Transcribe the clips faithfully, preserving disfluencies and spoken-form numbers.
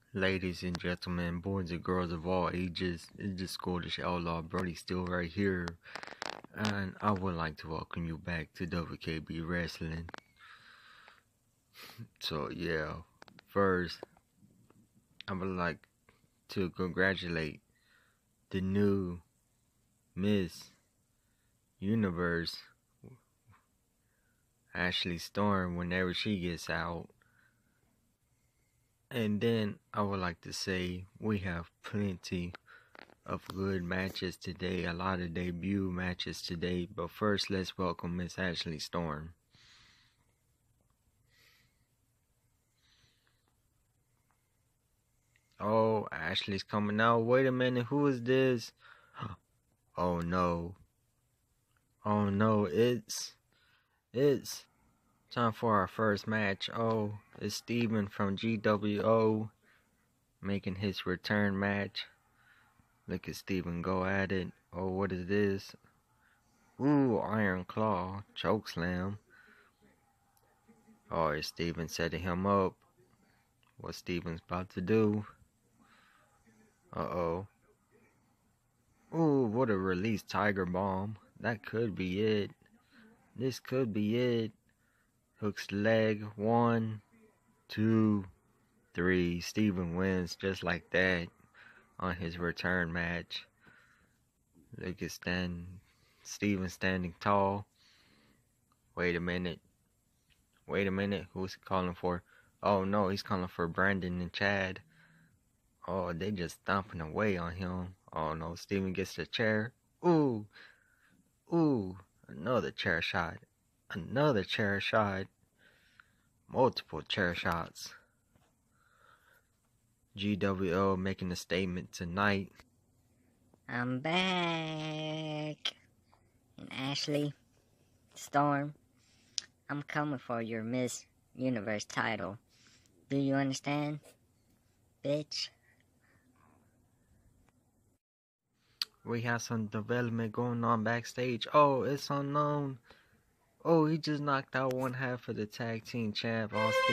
Ladies and gentlemen, boys and girls of all ages, it's the Scottish Outlaw Brody still right here, and I would like to welcome you back to W K B Wrestling. So yeah, first, I would like to congratulate the new Miss Universe, Ashley Storm, whenever she gets out. And then I would like to say we have plenty of good matches today, a lot of debut matches today, but first let's welcome Miss Ashley Storm. Oh, Ashley's coming out. Wait a minute, who is this? Oh no. Oh no, it's it's time for our first match. Oh, it's Steven from G W O making his return match. Look at Steven go at it. Oh, what is this? Ooh, Iron Claw, chokeslam. Oh, is Steven setting him up? What Steven's about to do? Uh-oh. Ooh, what a release Tiger Bomb. That could be it. This could be it. Hook's leg. One, two, three. Steven wins just like that on his return match. Look at Stan. Steven standing tall. Wait a minute. Wait a minute. Who's he calling for? Oh no, he's calling for Brandon and Chad. Oh, they just stomping away on him. Oh no, Steven gets the chair. Ooh. Ooh. Another chair shot. Another chair shot. Multiple chair shots. G W O making a statement tonight. I'm back. And Ashley Storm, I'm coming for your Miss Universe title. Do you understand, bitch? We have some development going on backstage. Oh, it's unknown. Oh, he just knocked out one half of the tag team champ, Austin.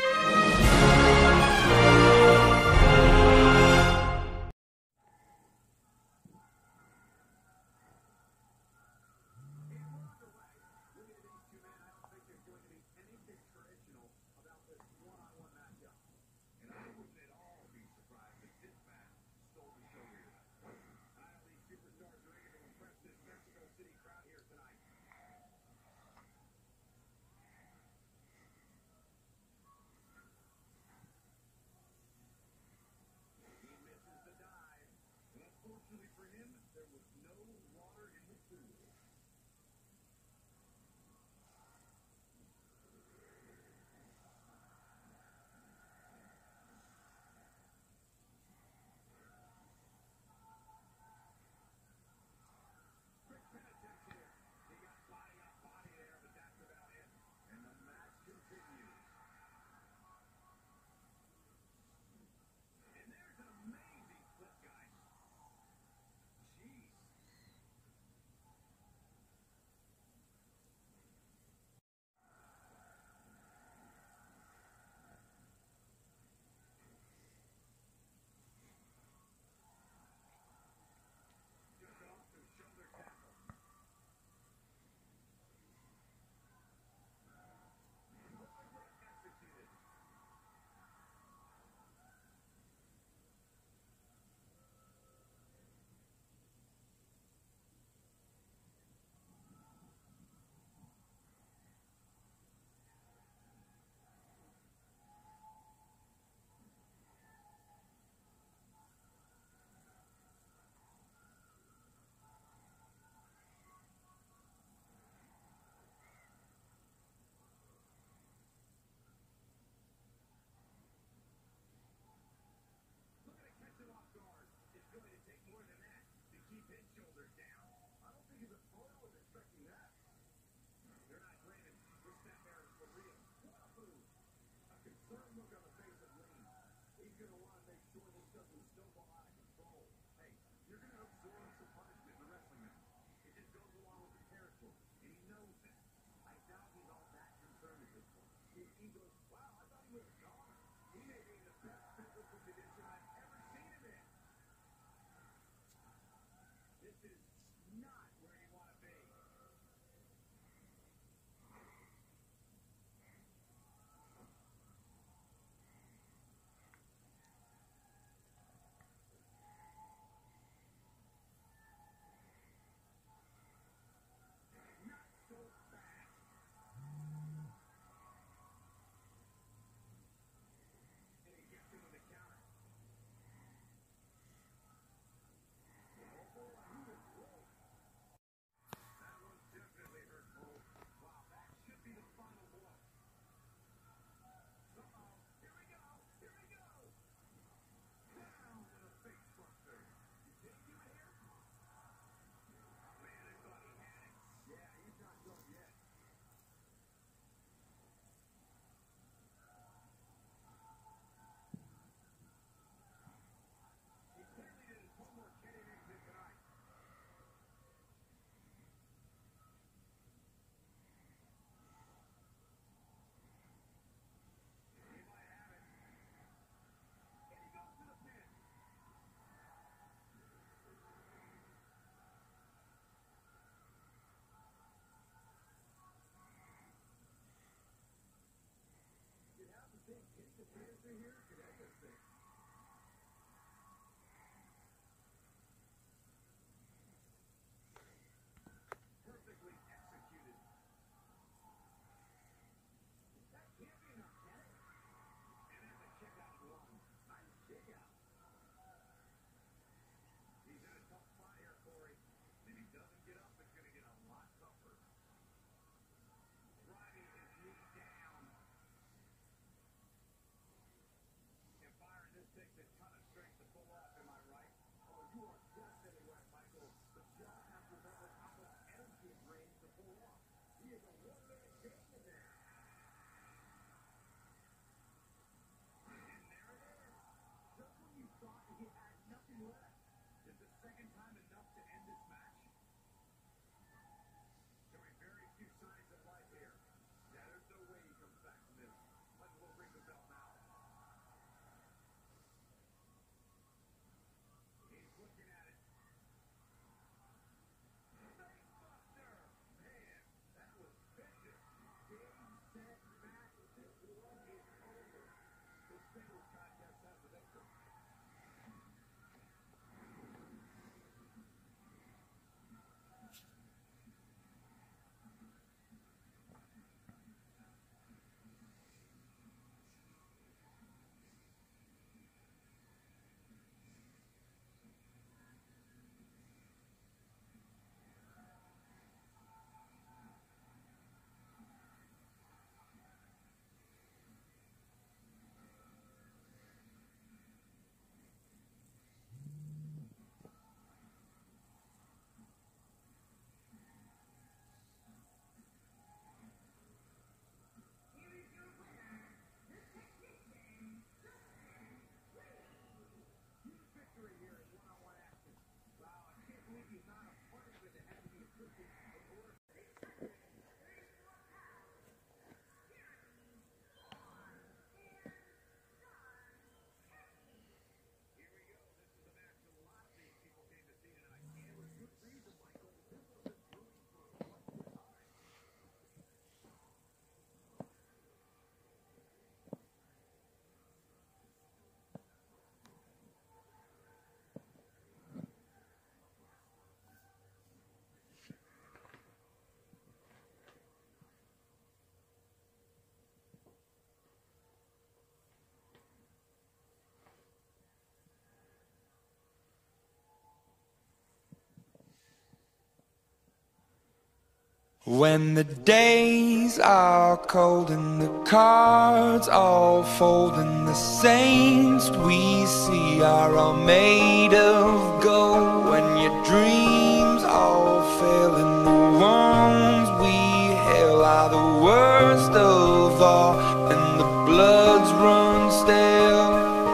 When the days are cold and the cards all fold and the saints we see are all made of gold, when your dreams all fail and the ones we hail are the worst of all and the bloods run stale,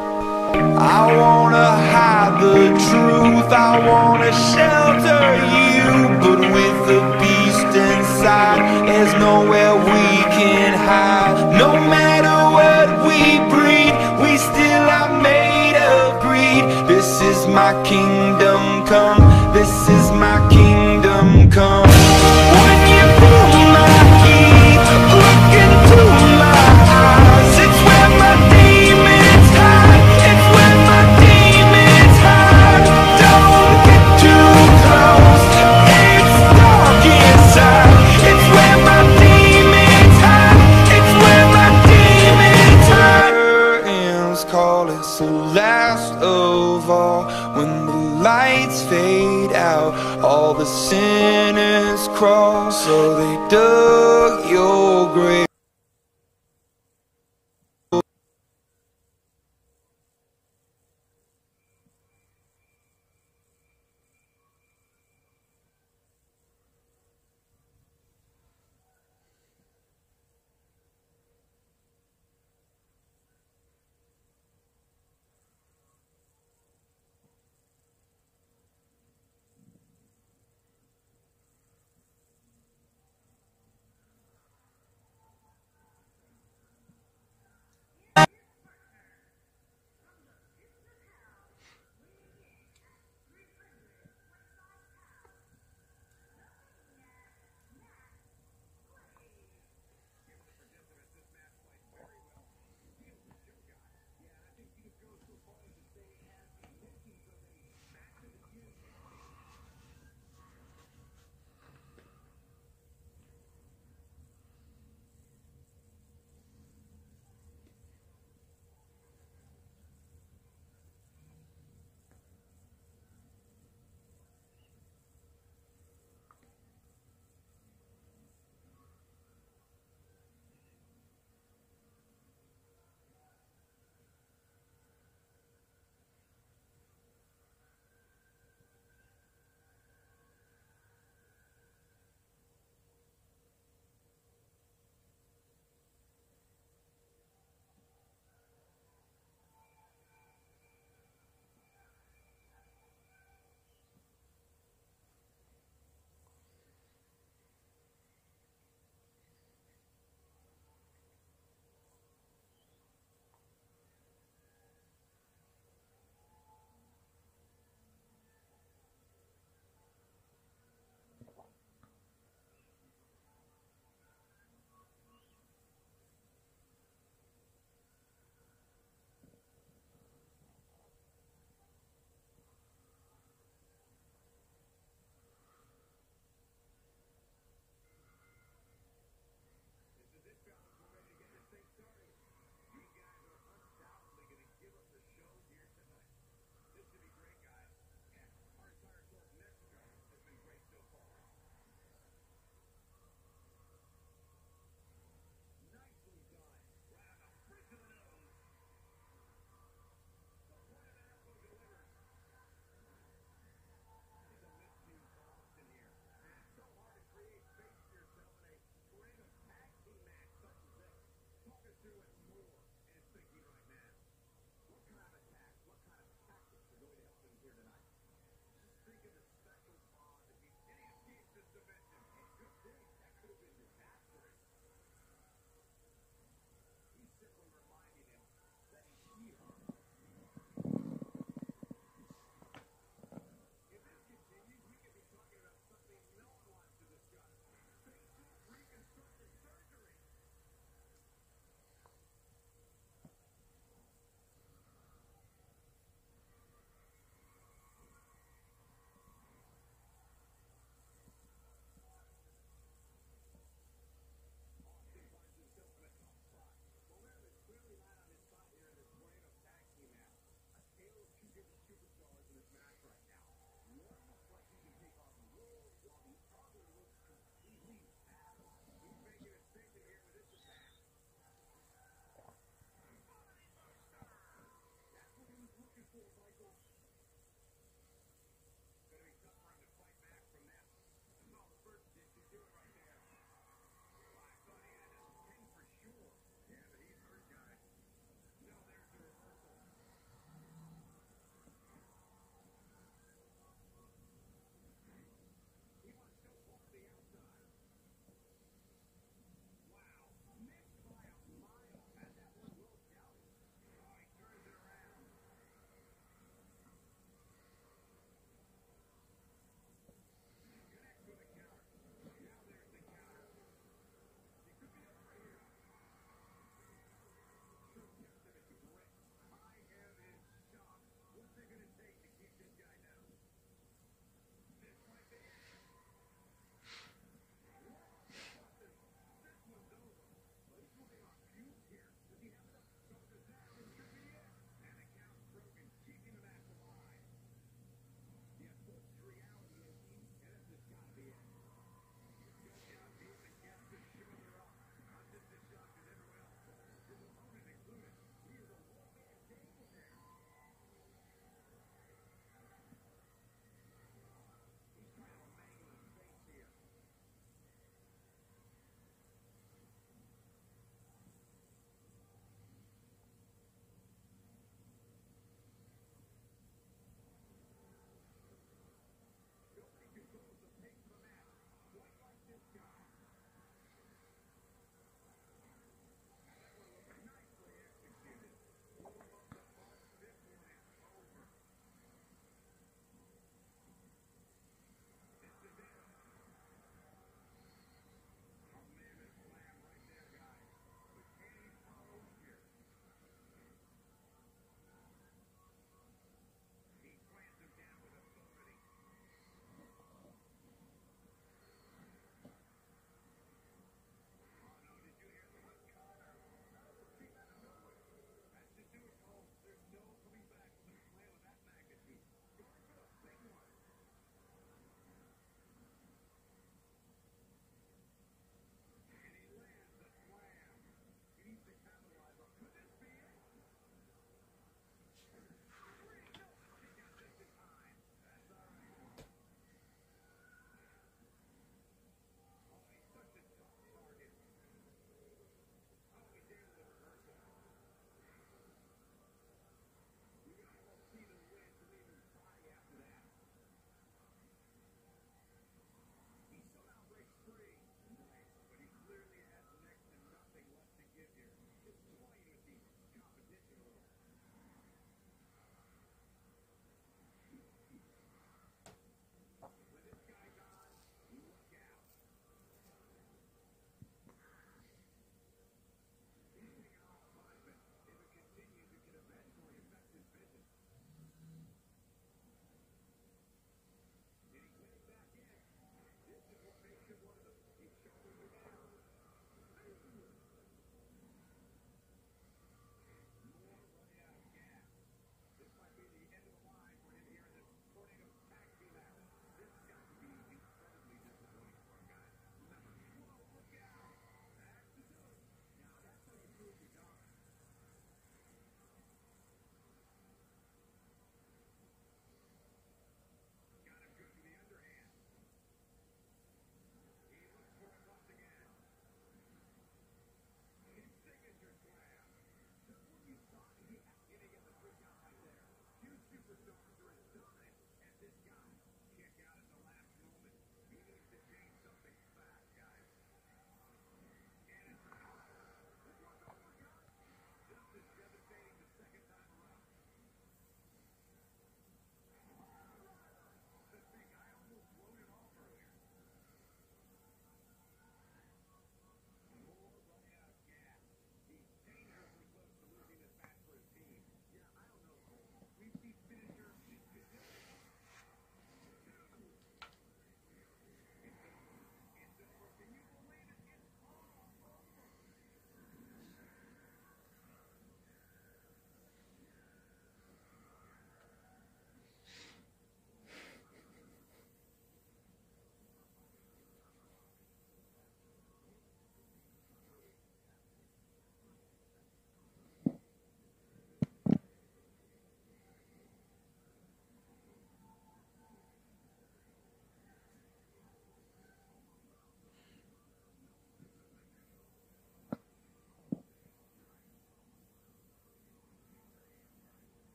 I wanna hide the truth, I wanna shelter you, but with the beast inside, there's nowhere we can hide. No matter what we breed, we still are made of greed. This is my kingdom come, this is my kingdom come. When you pull my key, look into my eyes, it's where my demons hide, it's where my demons hide. Don't get too close, it's dark inside, it's where my demons hide, it's where my demons hide. Curtains call, it's the last of all. When the lights fade out, all the sinners crawl, so they dug your grave.